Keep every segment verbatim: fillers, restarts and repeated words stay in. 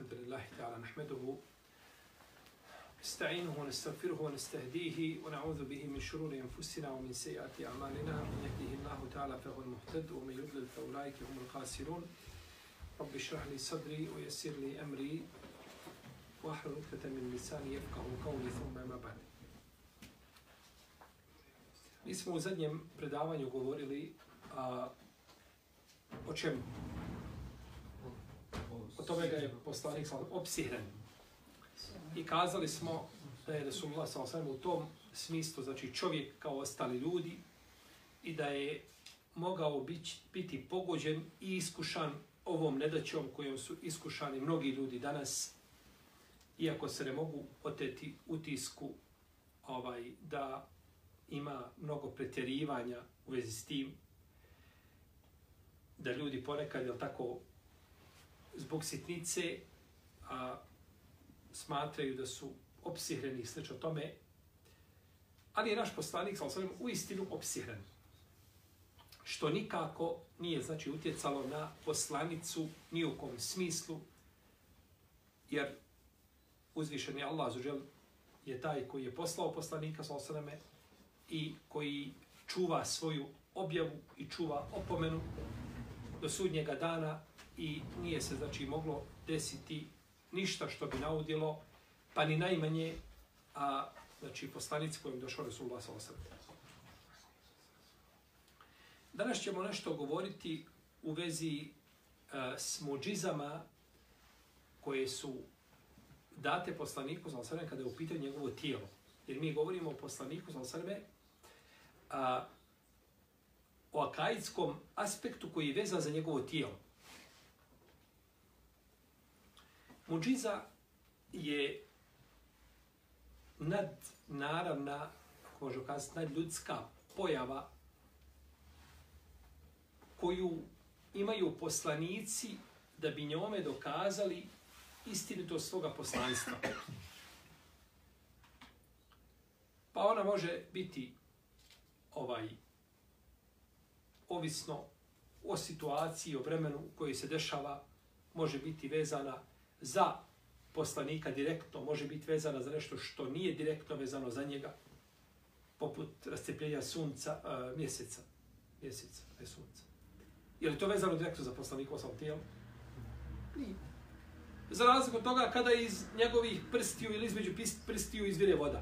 الحمد لله تعالى نحمده نستعينه ونستغفره ونستهديه ونعوذ به من شرور أنفسنا ومن سيئات أعمالنا من يهده الله تعالى فهو المهتد ومن يضلل فأولئك هم الخاسرون رب اشرح لي صدري ويسر لي أمري واحلل عقدة من لساني يفقهوا قولي ثم ما بعد. Mi smo u zadnjem predavanju govorili a, o čemu? O tome ga je poslanik opsihren. I kazali smo da je Resulullah sallallahu alejhi ve sellem u tom smislu, znači čovjek kao ostali ljudi, i da je mogao biti pogođen i iskušan ovom nedaćom kojom su iskušani mnogi ljudi danas, iako se ne mogu oteti utisku ovaj, da ima mnogo pretjerivanja u vezi s tim, da ljudi ponekad, jel tako, zbog sitnice a, smatraju da su opsihreni i slično tome, ali je naš poslanik sallallahu alejhi ve sellem u istinu opsihren. Što nikako nije, znači, utjecalo na poslanicu ni u kom smislu, jer uzvišeni Allah azza wa džel je taj koji je poslao poslanika sallallahu alejhi ve selleme i koji čuva svoju objavu i čuva opomenu do sudnjega dana i nije se, znači, moglo desiti ništa što bi naudilo, pa ni najmanje, a, znači, poslanici kojim došao Resulullah sallallahu alejhi ve sellem. Danas ćemo nešto govoriti u vezi a, s muđizama koje su date poslaniku sallallahu alejhi ve sellem kada je u pitanju njegovo tijelo. Jer mi govorimo o poslaniku sallallahu alejhi ve sellem a, o akaidskom aspektu koji je vezan za njegovo tijelo. Muđiza je nadnaravna, ako možemo kazati, nadljudska pojava koju imaju poslanici da bi njome dokazali istinitost svoga poslanstva. Pa ona može biti ovaj ovisno o situaciji, o vremenu u kojoj se dešava, može biti vezana za poslanika direktno, može biti vezana za nešto što nije direktno vezano za njega, poput rascijepljenja sunca, uh, mjeseca, mjeseca, ne sunca. Je li to vezano direktno za poslanikovo samo tijelo? Nije. Za razliku od toga kada iz njegovih prstiju ili između prstiju izvire voda.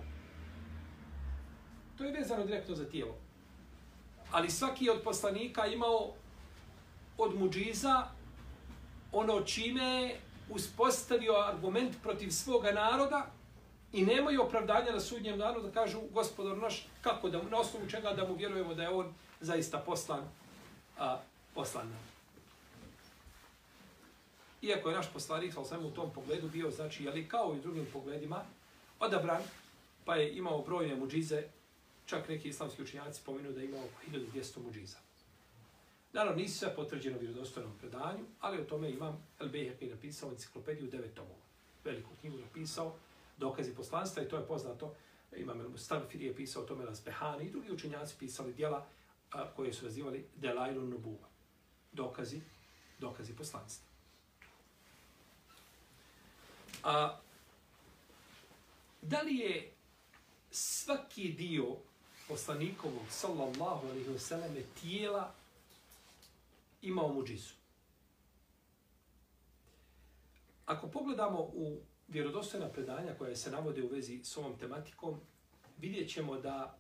To je vezano direktno za tijelo. Ali svaki od poslanika imao od muđiza ono čime je uspostavio argument protiv svoga naroda i nemaju opravdanja na sudnjem danu da kažu gospodar naš, kako da, na osnovu čega da mu vjerujemo da je on zaista poslan, a, poslan nam. Iako je naš poslanik sallallahu alejhi ve sellem u tom pogledu bio, znači, ali kao i u drugim pogledima, odabran, pa je imao brojne muđize, čak neki islamski učenjaci spomenuo da je imao hiljadu dvjesto muđiza. Naravno, nisu sve potvrđeno u vjerodostojnom predanju, ali o tome imam El Bejheqi napisao enciklopediju devet tomova. Veliku knjigu napisao, dokazi poslanstva, i to je poznato. Imam El Mustavfir je pisao o tome Razbehani i drugi učenjaci pisali djela a, koje su nazivali Delailun Nubuva. Dokazi, dokazi poslanstva. A, da li je svaki dio poslanikovog sallallahu alejhi ve selleme tijela imao muđizu? Ako pogledamo u vjerodostojna predanja koja se navode u vezi s ovom tematikom, vidjet ćemo da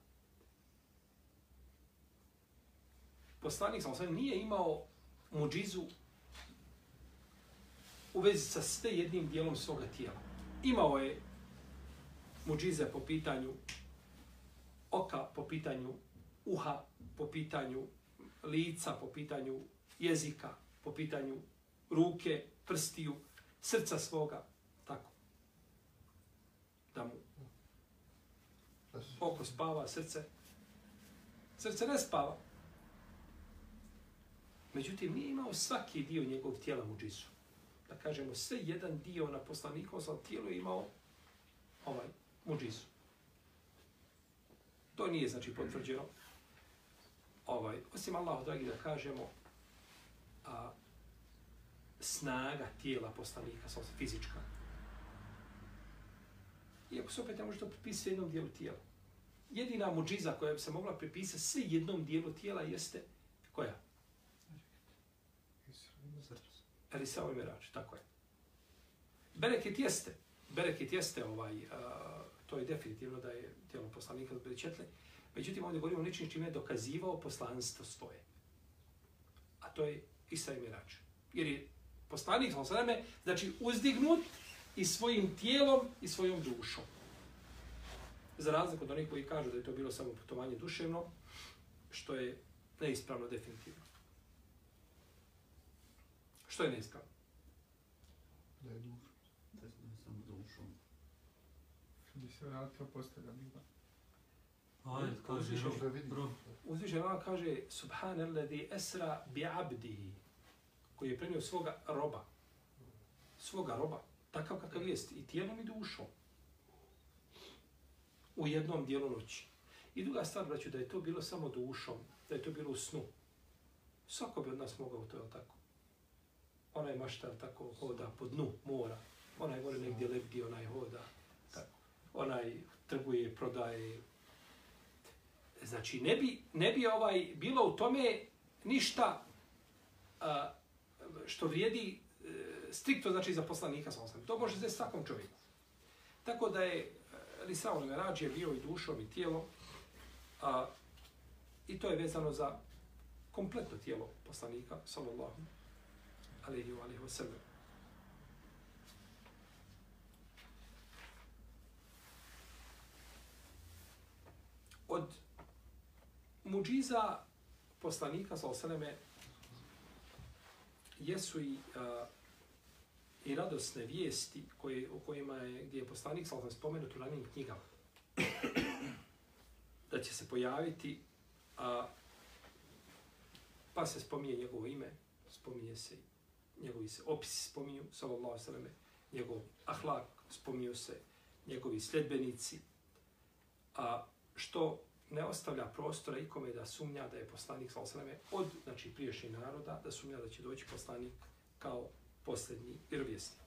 poslanik sallallahu alejhi ve sellem nije imao muđizu u vezi sa sve jednim dijelom svoga tijela. Imao je muđize po pitanju oka, po pitanju uha, po pitanju lica, po pitanju jezika, po pitanju ruke, prstiju, srca svoga, tako. Da mu oko spava, srce. Srce ne spava. Međutim, nije imao svaki dio njegovog tijela muđizu. Da kažemo, sve jedan dio na poslanikovom tijelu je imao ovaj muđizu. To nije, znači, potvrđeno. Ovaj, osim Allahu dragi da kažemo, a, snaga tijela poslanika, sa fizička. Iako se opet ne može to pripisati jednom dijelu tijela. Jedina muđiza koja bi se mogla pripisati sve jednom dijelu tijela jeste koja? Isra i Mirađ, tako je. Bereket jeste. Bereket jeste ovaj, uh, to je definitivno da je tijelo poslanika zbeličetle. Međutim, ovdje govorimo o nečim čime je dokazivao poslanstvo svoje. A to je Isra i Mirađ. Jer je poslanik sveme, znači uzdignut i svojim tijelom i svojom dušom. Za razliku od onih koji kažu da je to bilo samo putovanje duševno, što je neispravno definitivno. Što je neispravno? Da je dušom. Da je samo dušom. Bi se vratio postavlja bila. Ajde, kaže, bro. Uzvišen Allah kaže Subhanalladhi esra bi abdihi, koji je prenio svoga roba. Svoga roba. Takav kakav jest. I tijelom i dušom. U jednom dijelu noći. I druga stvar, braću, da je to bilo samo dušom. Da je to bilo u snu. Svako bi od nas mogao to, je tako? Onaj maštar tako hoda po dnu mora. Onaj gore negdje lebdi, onaj hoda. Tako. Onaj trguje, prodaje. Znači, ne bi, ne bi ovaj bilo u tome ništa a, što vrijedi e, striktno znači za poslanika sa osam. To može za svakom čovjeku. Tako da je Isra i Mirađ je bio i dušom i tijelom. A, I to je vezano za kompletno tijelo poslanika, sallallahu alejhi ve sellem. Od muđiza poslanika, sallallahu alejhi ve selleme, jesu i, a, i radosne vijesti koje, u kojima je, gdje je poslanik sallallahu alejhi ve sellem spomenut u ranim knjigama. Da će se pojaviti, a, pa se spominje njegovo ime, spominje se njegovi se opisi spominju, sallallahu alejhi ve selleme, njegov ahlak, spominju se njegovi sljedbenici, a što ne ostavlja prostora ikome da sumnja da je poslanik sallallahu alejhi ve selleme od znači prijašnjih naroda, da sumnja da će doći poslanik kao posljednji vjerovjesnik.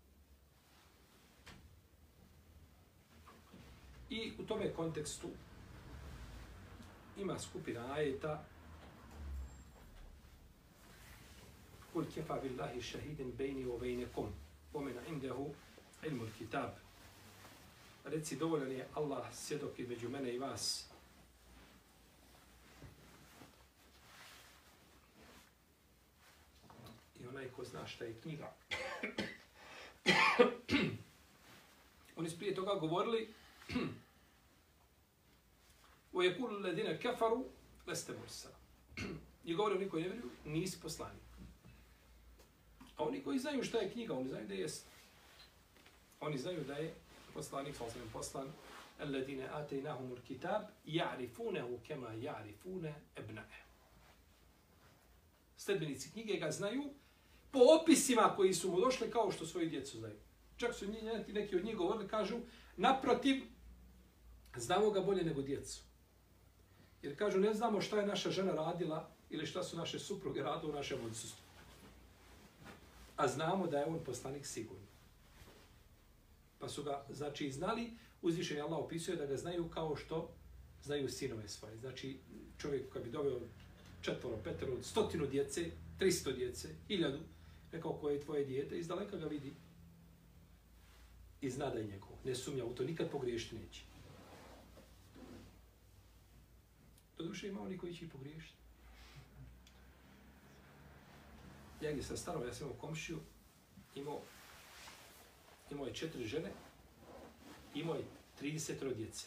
I u tome kontekstu ima skupina ajeta Kul kefa billahi shahidin bejni o bejnekom, omena indehu ilmul kitab. Reci, dovoljan je Allah svjedok između mene i vas. I onaj ko zna šta je knjiga. Oni su prije toga govorili o jekulu ledine kefaru leste mursala. I govore oni koji ne vjeruju, nisi poslanik. A oni koji znaju šta je knjiga, oni znaju da je Oni znaju da je poslanik, sallallahu poslan, alladine atejnahumul kitab, ja'rifunehu kema ja'rifune ebnae. Sledbenici knjige ga znaju po opisima koji su mu došli kao što svoju djecu znaju. Čak su neki od njih govorili, kažu, naprotiv, znamo ga bolje nego djecu. Jer kažu, ne znamo šta je naša žena radila ili šta su naše supruge radile u našem odsustvu. A znamo da je on poslanik sigurno. Pa su ga, znači, znali, uzvišeni Allah opisuje da ga znaju kao što znaju sinove svoje. Znači, čovjek koji bi doveo četvoro, petero, stotinu djece, tristo djece, hiljadu, rekao koje je tvoje dijete, izdaleka ga vidi i zna da je njegovo. Ne sumnja u to, nikad pogriješiti neće. Doduše ima oni koji će i pogriješiti. Ja gdje sam staro, ja sam imao komšiju, imao, imao je četiri žene, imao je trideset djece.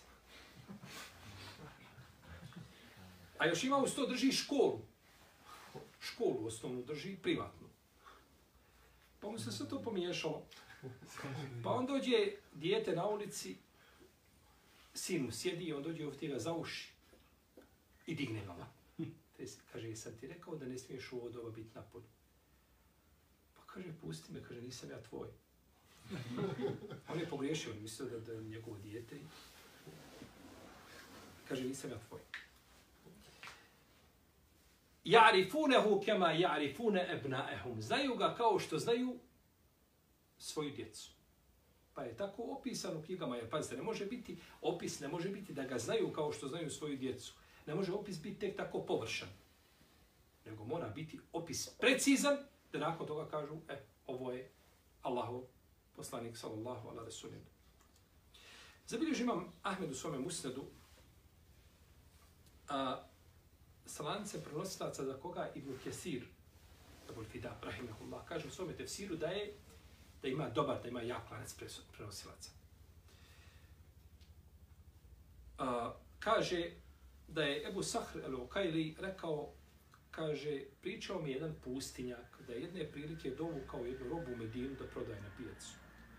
A još ima uz to drži školu. Školu osnovnu drži, privatnu. Pa mu se sve to pomiješalo. Pa on dođe, dijete na ulici, sinu sjedi i on dođe ovdje ga za uši i digne ga. Kaže, sam ti rekao da ne smiješ u ovo doba biti na polju. Pa kaže, pusti me, kaže, nisam ja tvoj. On je pogriješio, on mislio da, da je njegovo dijete. Kaže, nisam ja tvoj. Ja'rifunehu kema ja'rifune ebnaehum. Znaju ga kao što znaju svoju djecu. Pa je tako opisan u knjigama. Jer, pazite, ne može biti opis, ne može biti da ga znaju kao što znaju svoju djecu. Ne može opis biti tek tako površan. Nego mora biti opis precizan, da nakon toga kažu, e, ovo je Allahov poslanik, sallallahu ala rasulina. Zabilježi imam Ahmed u svome musnedu, a, sa lancem prenosilaca za koga Ibn Kesir, Abul Fida, rahimahullah, kaže u svome tefsiru da je, da ima dobar, da ima jak lanac prenosilaca. A, kaže da je Ebu Sahr el-Ukajli rekao, kaže, pričao mi jedan pustinjak da je jedne prilike dovukao jednu robu u Medinu da prodaje na pijacu.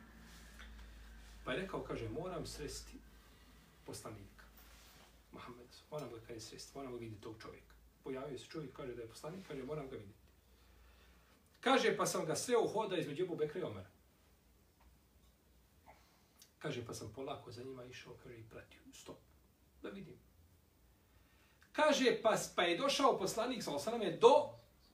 Pa je rekao, kaže, moram sresti poslanika, Muhammed, moram ga kaj sresti, moram ga vidjeti tog čovjeka. Pojavio se čovjek, kaže da je poslanik, kaže, moram ga vidjeti. Kaže, pa sam ga sreo hoda između Ebu Bekra i Omara. Kaže, pa sam polako za njima išao, kaže, i pratio, stop, da vidim. Kaže, pa, pa je došao poslanik, sallallahu alejhi ve sellem, do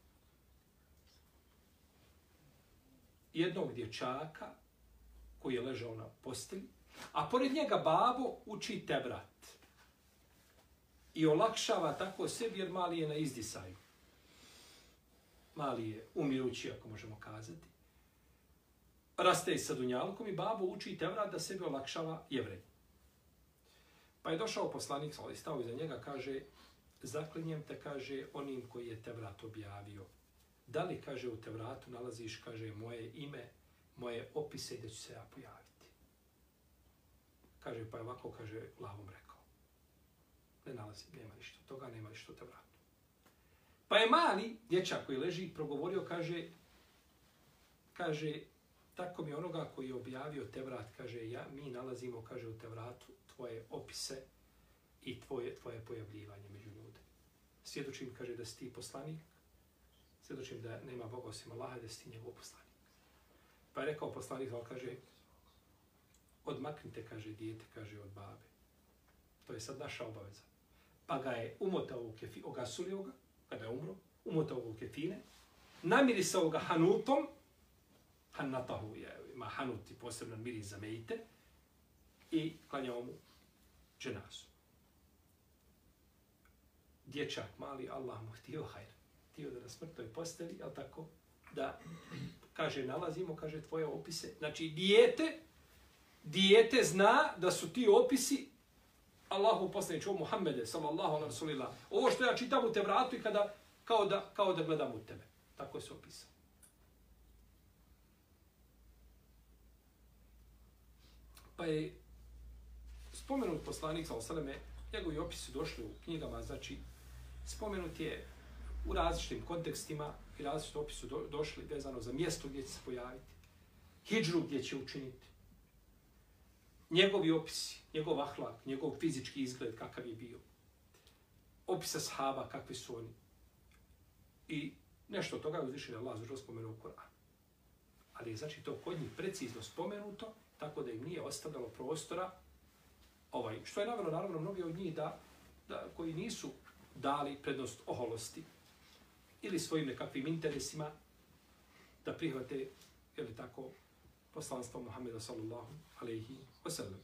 jednog dječaka koji je ležao na postelji, a pored njega babo uči Tevrat. I olakšava tako sebi jer mali je na izdisaju. Mali je umirući, ako možemo kazati. Raste sa dunjalkom i babo uči Tevrat da sebi olakšava Jevrej. Pa je došao poslanik, ali stao iza njega, kaže, zaklinjem te, kaže, onim koji je Tevrat objavio. Da li, kaže, u Tevratu nalaziš, kaže, moje ime, moje opise gdje ću se ja pojaviti. Kaže, pa je ovako, kaže, glavom rekao. Ne nalazi, nema ništa toga, nema ništa u Tevratu. Pa je mali dječak koji leži progovorio, kaže, kaže, tako mi onoga koji je objavio Tevrat, kaže, ja, mi nalazimo, kaže, u Tevratu tvoje opise i tvoje, tvoje pojavljivanje među ljude. Svjedočim, kaže, da si ti poslanik, svjedočim da nema Boga osim Allaha, da si ti njegov poslanik. Pa je rekao poslanik, on kaže, odmaknite, kaže, dijete, kaže, od babe. To je sad naša obaveza. Pa ga je umotao u kefine, ogasulio ga, kada je umro, umotao ga u kefine, namirisao ga hanutom, hanatahu je, ima hanut i posebno miris za mejite, i klanjao mu dženazu. Dječak mali, Allah mu htio hajr. Htio da na smrtnoj posteli, jel tako, da, kaže, nalazimo, kaže, tvoje opise. Znači, dijete, dijete zna da su ti opisi Allahu poslaniče, o Muhammede, sallallahu alaihi wa sallam. Ovo što ja čitam u Tevratu i kada, kao da, kao da gledam u tebe. Tako se opisao. Pa je spomenut poslanik, sallallahu alaihi wa sallam, njegovi opisi došli u knjigama, znači, spomenut je u različitim kontekstima i različitim opisu do, došli vezano za mjesto gdje će se pojaviti, hidžru gdje će učiniti, njegovi opisi, njegov ahlak, njegov fizički izgled, kakav je bio, opisa sahaba, kakvi su oni. I nešto od toga je uzvišen Allah zašto spomenuo u Kur'anu. Ali je znači to kod njih precizno spomenuto, tako da im nije ostavljalo prostora, ovaj, što je navelo naravno mnogi od njih da, da, koji nisu dali prednost oholosti ili svojim nekakvim interesima da prihvate, je li tako, poslanstvo Muhammeda sallallahu alaihi wa sallam.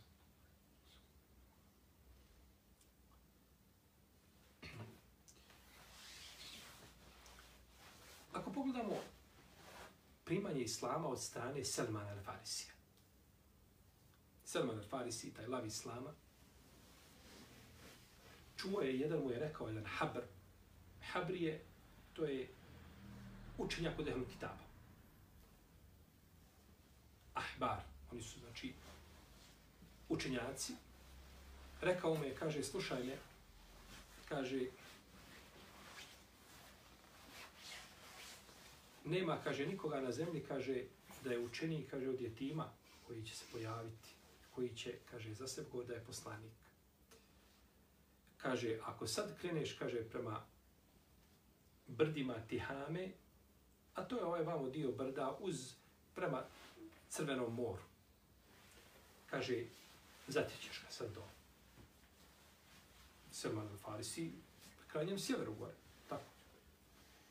Ako pogledamo primanje islama od strane Salmana al-Farisija. Salman al-Farisi, taj lav islama, čuo je, jedan mu je rekao, jedan habr. Habr je, to je učenjak od Ehlul Kitaba. Ahbar, oni su, znači, učenjaci. Rekao mu je, kaže, slušaj me, kaže, nema, kaže, nikoga na zemlji, kaže, da je učeniji, kaže, od jetima koji će se pojaviti, koji će, kaže, za sebe govoriti da je poslanik. Kaže, ako sad kreneš, kaže, prema brdima Tihame, a to je ovaj vamo dio brda uz, prema Crvenom moru. Kaže, zatjećeš ga sad do Salman al-Farisi, krajnjem sjeveru gore. Tako.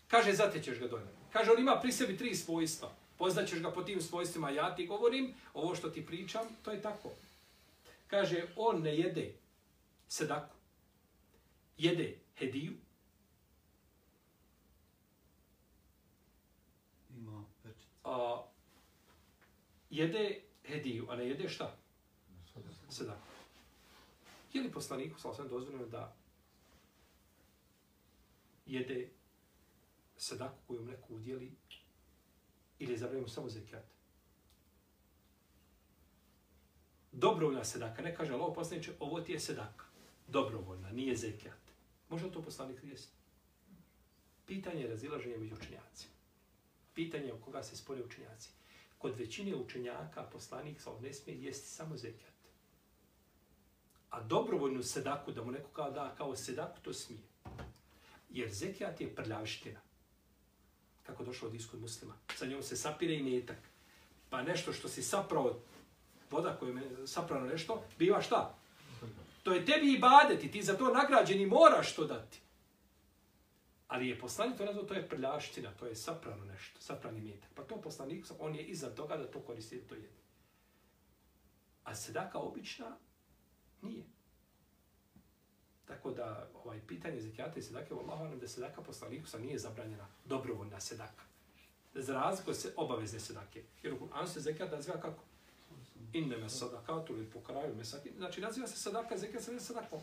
Kaže, zatećeš ga dolje. Kaže, on ima pri sebi tri svojstva. Poznaćeš ga po tim svojstvima, ja ti govorim, ovo što ti pričam, to je tako. Kaže, on ne jede sedaku, jede hediju. Ima pečet. A, jede hediju, a ne jede šta? Sedaku. Je li poslaniku, sal sam dozvoljeno da jede sedaku koju neko udjeli ili je zabranjeno samo zekijat? Dobrovoljna sedaka, ne kaže Allah poslaniče, ovo ti je sedaka. Dobrovoljna, nije zekijat. Može to poslanik riješiti? Pitanje je razilaženja među učenjacima. Pitanje o koga se spore učenjaci. Kod većine učenjaka poslanik sa ne smije jesti samo zekijat. A dobrovoljnu sedaku, da mu neko kao da kao sedaku, to smije. Jer zekijat je prljavština. Kako došlo od iskod muslima. Sa njom se sapire i metak. Pa nešto što si saprao, voda koju je saprano nešto, biva šta? To je tebi ibadet i ti za to nagrađeni moraš to dati. Ali je poslanik to nazvao, to je prljavština, to je saprano nešto, saprani metak. Pa to poslanik, on je iznad toga da to koristi, da to jede. A sedaka obična nije. Tako da ovaj pitanje zekijata i sedake, Allahu alem da sedaka poslaniku sa nije zabranjena dobrovoljna sedaka. Za razliku se obavezne sedake. Jer u Kur'anu se zekijat naziva kako? Inneme sadakatu ili fukaraju mesakin. Znači naziva se sedaka, zekijat se ne sadakom.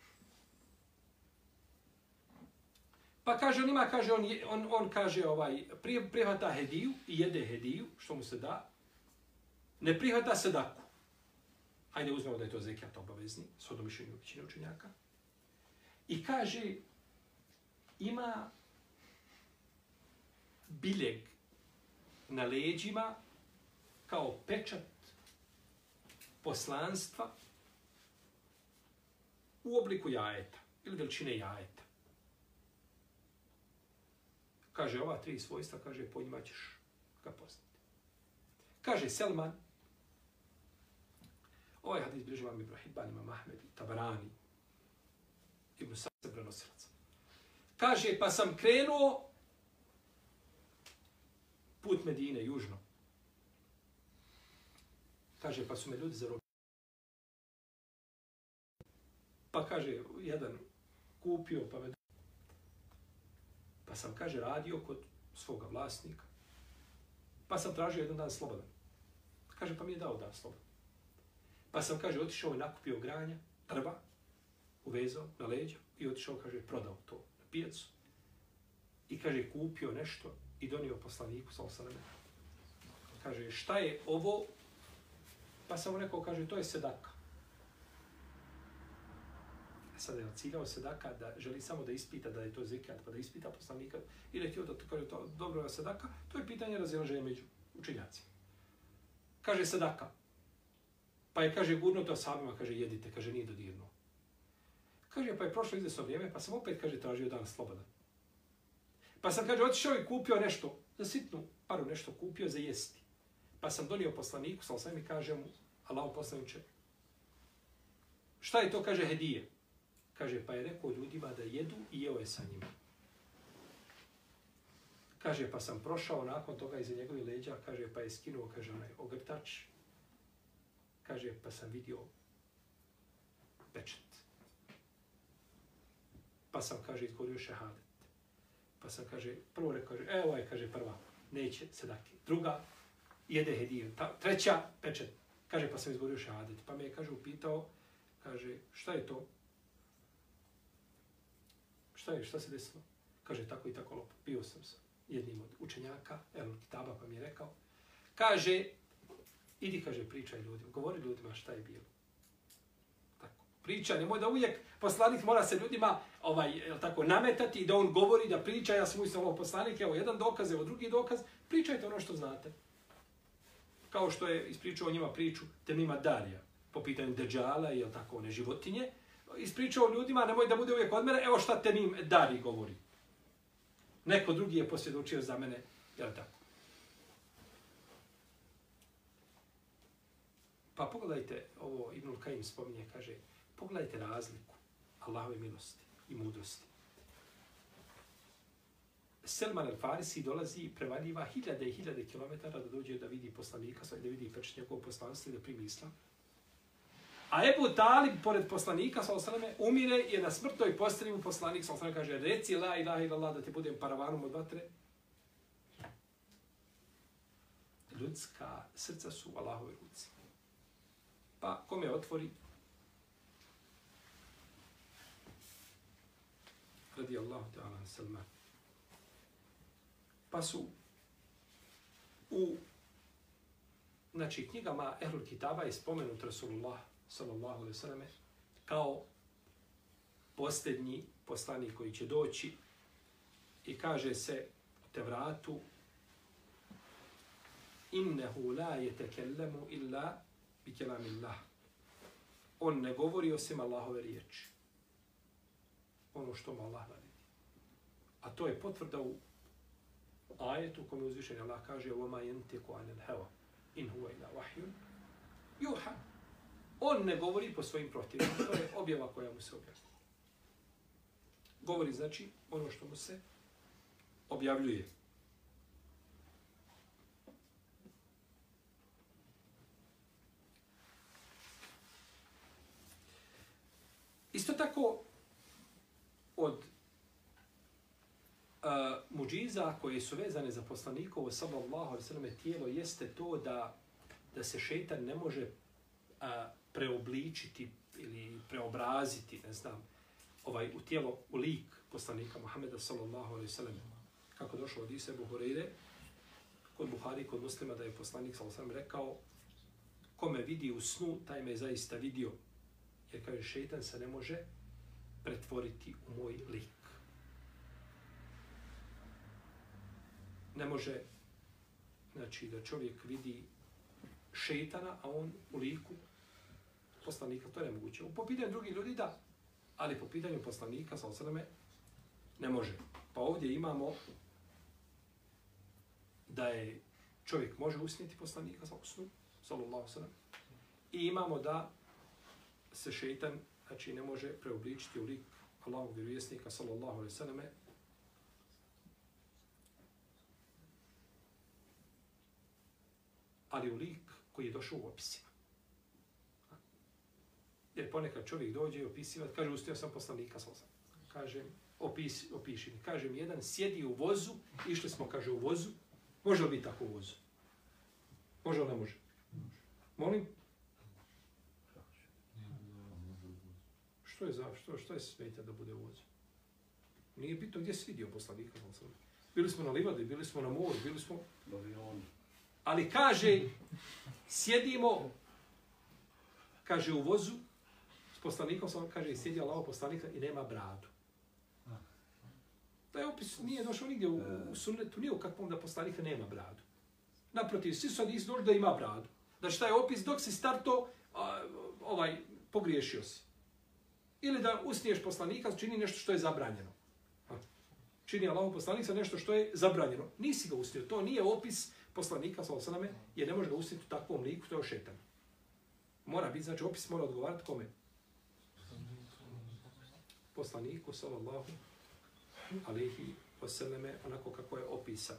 Pa kaže on ima, kaže on, on, on kaže ovaj, prihvata hediju i jede hediju, što mu se da, ne prihvata sedaku. Hajde uzmemo da je to zekijat obavezni, s odomišljenju većine učenjaka. I kaže, ima biljeg na leđima kao pečat poslanstva u obliku jajeta ili veličine jajeta. Kaže, ova tri svojstva, kaže, po njima ćeš ga poznati. Kaže Selman, ovaj hadis bliže vam Ibrahim, Imam Ahmed, Tabarani, Ibn Sa'd prenosilac. Kaže, pa sam krenuo put Medine, južno. Kaže, pa su me ljudi zarobili. Pa kaže, jedan kupio, pa me... Pa sam, kaže, radio kod svoga vlasnika. Pa sam tražio jedan dan slobodan. Kaže, pa mi je dao dan slobodan. Pa sam, kaže, otišao i nakupio granja, drva, uvezao na leđa i otišao, kaže, prodao to na pijacu. I, kaže, kupio nešto i donio poslaniku, sa osaleme. Kaže, šta je ovo? Pa sam mu rekao, kaže, to je sedaka. Sada je ciljao sedaka da želi samo da ispita da je to zekijat, pa da ispita poslanika i da je htio da to kaže to dobro je sedaka, to je pitanje razilaženja među učenjacima. Kaže sedaka. Pa je, kaže, gurno to samima, kaže, jedite, kaže, nije dodirno. Kaže, pa je prošlo izvesno vrijeme, pa sam opet, kaže, tražio dan slobodan. Pa sam, kaže, otišao i kupio nešto, za sitnu paru nešto kupio za jesti. Pa sam donio poslaniku, sal sam mi kaže mu, Allahu poslaniče, šta je to, kaže, hedije? Kaže, pa je rekao ljudima da jedu i jeo je sa njima. Kaže, pa sam prošao nakon toga iza njegovih leđa, kaže, pa je skinuo, kaže, onaj ogrtač. Kaže, pa sam vidio pečet. Pa sam, kaže, izgovorio šehadet. Pa sam, kaže, prvo rekao, kaže, evo je, kaže, prva, neće sedake. Druga, jede hediju. Treća, pečet. Kaže, pa sam izgovorio šehadet. Pa me je, kaže, upitao, kaže, šta je to? Šta je, šta se desilo? Kaže, tako i tako lopo. Bio sam sa jednim od učenjaka, El Kitaba, pa mi je rekao. Kaže, idi, kaže, pričaj ljudima. Govori ljudima šta je bilo. Tako. Pričaj, nemoj da uvijek poslanik mora se ljudima ovaj, tako, nametati i da on govori, da priča, ja sam uistinu ovo poslanik, evo jedan dokaz, evo drugi dokaz. Pričajte ono što znate. Kao što je ispričao njima priču Temima Darija po pitanju Deđala i tako one životinje. Ispričao ljudima, nemoj da bude uvijek od mene, evo šta Temim Dari govori. Neko drugi je posvjedočio za mene, jel tako? Pa pogledajte, ovo Ibnul Kajim spominje, kaže, pogledajte razliku Allahove milosti i mudrosti. Selman al-Farisi dolazi, prevaljiva hiljade i hiljade kilometara da dođe da vidi poslanika, da vidi preč njegovo poslanstvo i da primi islam. A Ebu Talib, pored poslanika, sallallahu umire je na smrtnoj postelji mu poslanik, sallallahu kaže, reci la ilaha illallah da ti budem paravanom od vatre. Ljudska srca su u Allahove ruci. Pa, kome otvori? Radi Allahu ta'ala salma. Pa su u znači, knjigama Ehlul Kitaba je spomenut Rasulullah sallallahu alejhi ve selleme kao posljednji poslanik koji će doći i kaže se u Tevratu innehu la yetekellemu illa bi kelamillah. On ne govori osim Allahove riječi. Ono što mu Allah naredi. A to je potvrda u ajetu kome uzvišeni Allah kaže وَمَا يَنْتِقُ عَنِ الْهَوَا إِنْ هُوَ إِلَا وَحْيٌ يُوحَى. On ne govori po svojim protivima. To je objava koja mu se objavlja. Govori znači ono što mu se objavljuje. Isto tako od uh, muđiza koje su vezane za poslanikovo sallallahu alejhi ve selleme tijelo jeste to da da se šejtan ne može uh, preobličiti ili preobraziti, ne znam, ovaj u tijelo, u lik poslanika Muhameda sallallahu alejhi ve selleme. Kako došlo od Isa Ebu Hureyre, kod Buhari, kod Muslima, da je poslanik sallallahu alejhi ve selleme rekao ko me vidi u snu, taj me zaista vidio. Jer kaže, šejtan se ne može pretvoriti u moj lik. Ne može, znači, da čovjek vidi šejtana, a on u liku poslanika, to je nemoguće. Po pitanju drugih ljudi da, ali po pitanju poslanika, sallallahu alejhi ve selleme, ne može. Pa ovdje imamo da je čovjek može usnijeti poslanika, sallallahu alejhi ve selleme, i imamo da se šejtan, znači, ne može preobličiti u lik Allahovog vjerovjesnika, sallallahu alejhi ve selleme, ali u lik koji je došao u opisima. Jer ponekad čovjek dođe i opisivati, kaže, ustio sam poslanika, sallallahu alejhi ve selleme. Kaže, opis, opiši mi. Kaže mi, jedan sjedi u vozu, išli smo, kaže, u vozu. Može li biti tako u vozu? Može li ne može? Molim? Što je za, što, što je smeta da bude u vozu? Nije bitno gdje si vidio poslanika. Bili smo na livadi, bili smo na moru, bili smo... Ali kaže, sjedimo, kaže, u vozu, s poslanikom, kaže, sjedi Allaho poslanika i nema bradu. Taj opis nije došao nigdje u, u sunnetu, nije u kakvom da poslanika nema bradu. Naprotiv, svi su hadisi došli da ima bradu. Znači, taj opis, dok si starto, a, ovaj, pogriješio si. Ili da usniješ poslanika, čini nešto što je zabranjeno. Čini Allahov poslanik sa nešto što je zabranjeno. Nisi ga usnio. To nije opis poslanika, sallallahu alejhi ve selleme, jer ne može ga usniti u takvom liku, to je šejtan. Mora biti, znači opis mora odgovarati kome? Poslaniku, sallallahu alejhi ve selleme, onako kako je opisan.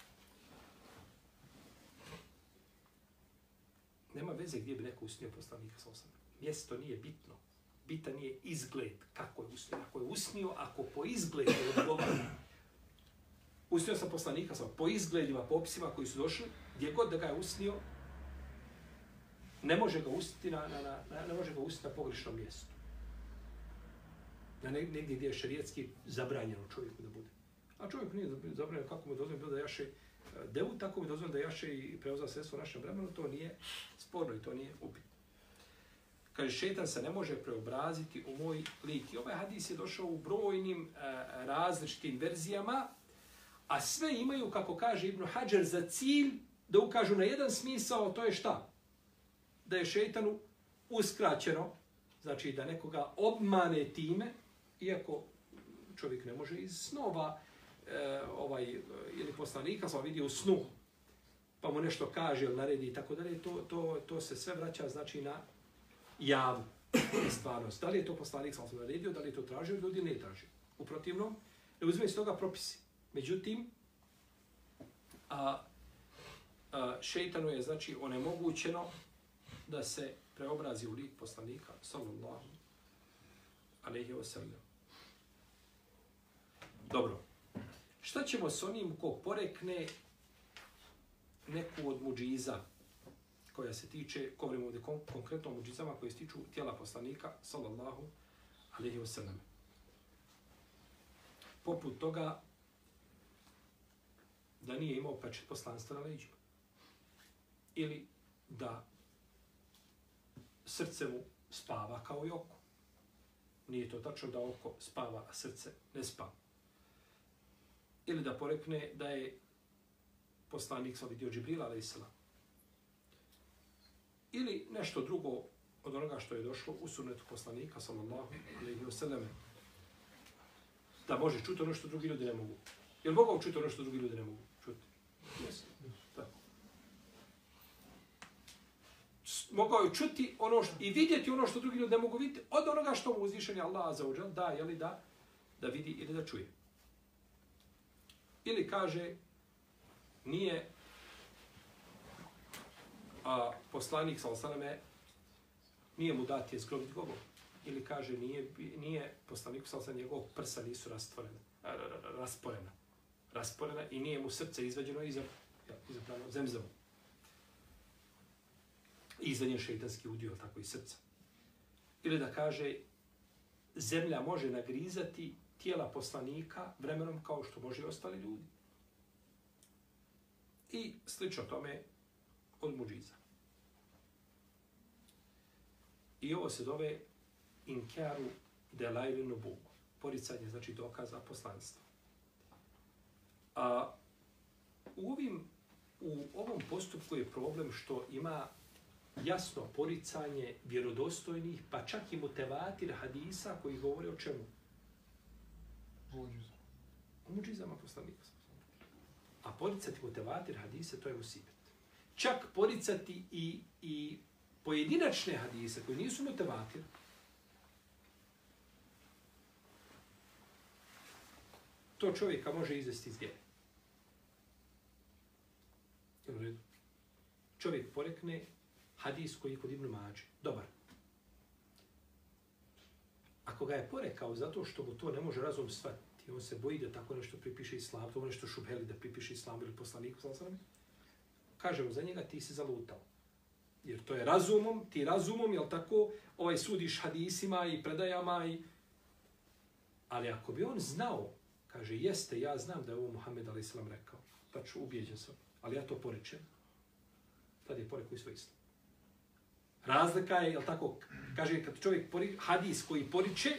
Nema veze gdje bi neko usnio poslanika, sallallahu alejhi ve selleme. Mjesto nije bitno. Bitan je izgled, kako je usnio. Ako je usnio, ako po izgledu odgovara. Usnio sam poslanika, sam po izgledima, po opisima koji su došli, gdje god da ga je usnio, ne može ga usniti na, na, na, ne može ga usniti na pogrešnom mjestu. Na negdje gdje je šerijetski zabranjeno čovjeku da bude. A čovjek nije zabranjeno, kako mu dozvoljeno bilo da jaše devu, tako mu dozvoljeno da jaše i preuzao sredstvo u našem vremenu, to nije sporno i to nije upitno. Kaže, šejtan se ne može preobraziti u moj lik. I ovaj hadis je došao u brojnim uh, različitim verzijama, a sve imaju, kako kaže Ibn Hadžar, za cilj da ukažu na jedan smisao, to je šta? Da je šejtanu uskraćeno, znači da nekoga obmane time, iako čovjek ne može iz snova, e, ovaj, ili poslanika, sam vidio u snu, pa mu nešto kaže ili naredi i tako dalje, to, to, to se sve vraća, znači, na javu stvarnost. Da li je to poslanik sam naredio, da li je to tražio, ljudi ne tražio. U protivnom, ne uzme iz toga propisi. Međutim, a, a, šeitanu je znači onemogućeno da se preobrazi u lik poslanika, sallallahu alejhi ve sellem. Dobro. Šta ćemo s onim ko porekne neku od muđiza koja se tiče, govorimo ovdje kon, konkretno o muđizama koje se tiču tijela poslanika, sallallahu alejhi ve sellem. Poput toga da nije imao pečet poslanstva na leđima. Ili da srce mu spava kao i oko. Nije to tačno da oko spava, a srce ne spava. Ili da porekne da je poslanik sam vidio Džibrila alejselam. Ili nešto drugo od onoga što je došlo u sunnetu poslanika sallallahu alejhi ve sellem. Da može čuti ono što drugi ljudi ne mogu. Jel mogao čuti ono što drugi ljudi ne mogu čuti? Yes. Tako. Mogao je čuti ono što, i vidjeti ono što drugi ljudi ne mogu vidjeti od onoga što mu uzvišeni Allah azza wa džal da, jeli da, da vidi ili da čuje. Ili kaže, nije a, poslanik sallallahu alejhi ve sellem nije mu dati je zgrobit govor. Ili kaže, nije, nije poslaniku sallallahu alejhi ve sellem njegov prsa nisu rastvorena, rasporena. Rasporena i nije mu srce izvađeno iza, ja, izabrano zemzemu. I iza nje šeitanski udio, tako i srca. Ili da kaže, zemlja može nagrizati tijela poslanika vremenom kao što može i ostali ljudi. I slično tome od muđiza. I ovo se zove inkaru delailu nubu. Poricanje, znači dokaza poslanstva. A u, ovim, u ovom postupku je problem što ima jasno poricanje vjerodostojnih, pa čak i mutevatir hadisa koji govore o čemu? O muđizama poslanika. A poricati mutevatir hadise, to je musibet. Čak poricati i, i pojedinačne hadise koji nisu mutevatir, to čovjeka može izvesti iz vjere. Čovjek porekne hadis koji je kod Ibn Mađe. Dobar. Ako ga je porekao zato što mu to ne može razum shvatiti, on se boji da tako nešto pripiše islamu, to nešto šubheli da pripiše islamu ili poslaniku, kažemo za njega, ti si zalutao. Jer to je razumom, ti razumom, jel tako, ovaj sudiš hadisima i predajama i... Ali ako bi on znao, kaže, jeste, ja znam da je ovo Muhammed alejselam rekao, tačno ubijeđen sam, ali ja to porečem, tad je porekao i svoj islam. Razlika je, jel tako, kaže, kad čovjek pori, hadis koji poriče,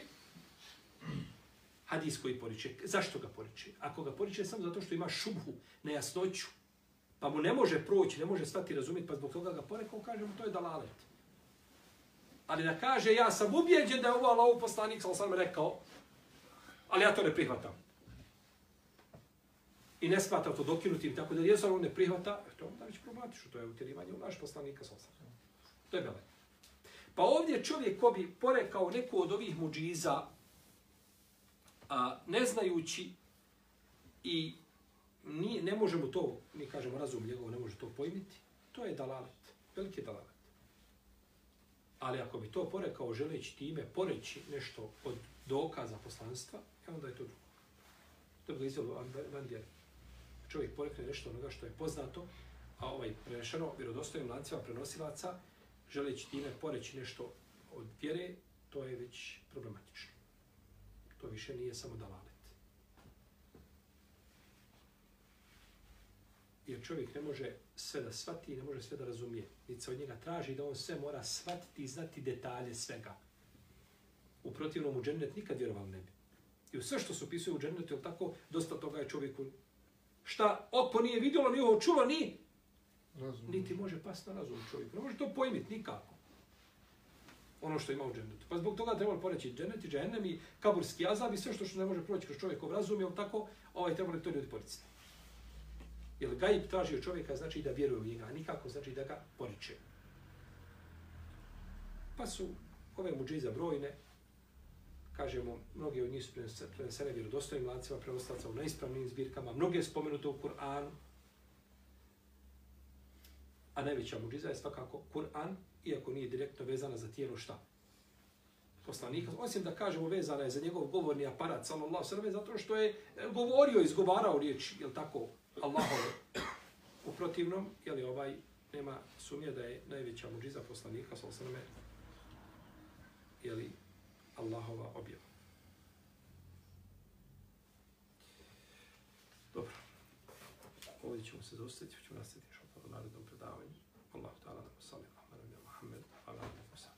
hadis koji poriče, zašto ga poriče? Ako ga poriče samo zato što ima šubhu, nejasnoću, pa mu ne može proći, ne može stati razumjeti, pa zbog toga ga porekao, kažemo, to je dalalet. Ali da kaže, ja sam ubijeđen da je ovo Allahov poslanik, sam sam rekao, ali ja to ne prihvatam. I ne smatra to dokinutim, tako da jesu on ne prihvata, to je onda već problematično, to je utjerivanje u naš poslanika, sam sam. To je bele. Pa ovdje čovjek ko bi porekao neku od ovih muđiza, a, ne znajući i ni, ne može mu to, mi kažemo razum njegov, ne može to pojmiti, to je dalalet, veliki dalalet. Ali ako bi to porekao želeći time poreći nešto od dokaza poslanstva, onda je to drugo. To bi ga izvjelo van vjere. Čovjek porekne nešto onoga što je poznato, a ovaj prenešeno vjerodostojnim lancima prenosilaca, želeći time poreći nešto od vjere, to je već problematično. To više nije samo dalalet. Jer čovjek ne može sve da shvati i ne može sve da razumije. Niti se od njega traži da on sve mora shvatiti i znati detalje svega. U protivnom u džennet nikad vjerovali ne bi. I u sve što se opisuje u džennetu, je tako, dosta toga je čovjeku šta oko nije vidjelo, nije ovo čulo, ni razum. Niti može pasti na razum čovjeku. Ne može to pojmiti nikako. Ono što ima u džennetu. Pa zbog toga trebalo poreći džennet i džennem i kaburski azab i sve što, što ne može proći kroz čovjekov razum, je tako, ovaj trebalo to ljudi poriciti. Jer gajib traži od čovjeka znači da vjeruje u njega, a nikako znači da ga poriče. Pa su ove muđize brojne, kažemo, mnogi od njih su prenesene vjerodostojnim lancima prenoslaca u neispravnim zbirkama, mnoge spomenute u Kur'anu, a najveća muđiza je svakako Kur'an, iako nije direktno vezana za tijelo šta? Poslanika, osim da kažemo vezana je za njegov govorni aparat, sallallahu sallam, zato što je govorio, izgovarao riječi, jel tako, Allahove. U protivnom, jel ovaj, nema sumnje da je najveća muđiza poslanika, sallallahu sallam, jel Allahova objava. Dobro. Ovdje ćemo se zaustaviti, ćemo nastaviti što u narednom predavanju. Allahu ta'ala, sallallahu alaihi wa sallam, Muhammed, ala alihi wa sallam.